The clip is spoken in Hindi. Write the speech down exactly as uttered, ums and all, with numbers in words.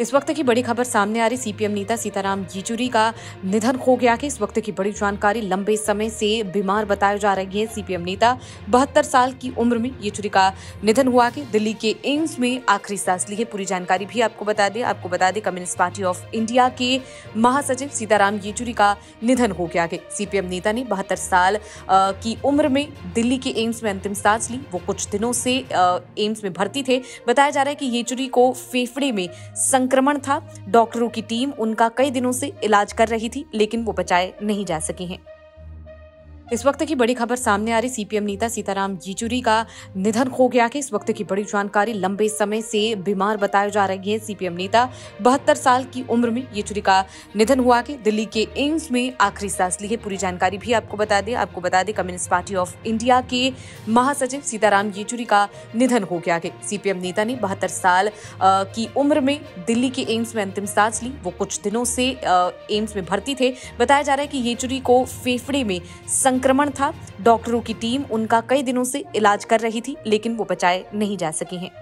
इस वक्त की बड़ी खबर सामने आ रही सीपीएम नेता सीताराम येचुरी का निधन हो गया कि इस वक्त की बड़ी जानकारी। लंबे समय से बीमार बताए जा रही है सीपीएम नेता। बहत्तर साल की उम्र में येचुरी का निधन हुआ कि दिल्ली के एम्स में आखिरी सांस ली है। पूरी जानकारी भी आपको बता दें आपको बता दें कम्युनिस्ट पार्टी ऑफ इंडिया के महासचिव सीताराम येचुरी का निधन हो गया कि सीपीएम नेता ने बहत्तर साल की उम्र में दिल्ली के एम्स में अंतिम सांस ली। वो कुछ दिनों से एम्स में भर्ती थे। बताया जा रहा है कि येचुरी को फेफड़े में संक्रमण था। डॉक्टरों की टीम उनका कई दिनों से इलाज कर रही थी, लेकिन वो बचाए नहीं जा सके हैं। इस वक्त की बड़ी खबर सामने आ रही सीपीएम नेता सीताराम येचुरी का निधन हो गया कि इस वक्त की बड़ी जानकारी। लंबे समय से बीमार बताए जा रही है सीपीएम नेता। बहत्तर साल की उम्र में येचुरी का निधन हुआ कि दिल्ली के एम्स में आखिरी सांस ली है। पूरी जानकारी भी आपको बता दें आपको बता दें कम्युनिस्ट पार्टी ऑफ इंडिया के महासचिव सीताराम येचुरी का निधन हो गया कि सीपीएम नेता ने बहत्तर साल की उम्र में दिल्ली के एम्स में अंतिम सांस ली। वो कुछ दिनों से एम्स में भर्ती थे। बताया जा रहा है कि येचुरी को फेफड़े में संक्रमण था। डॉक्टरों की टीम उनका कई दिनों से इलाज कर रही थी, लेकिन वो बचाए नहीं जा सके हैं।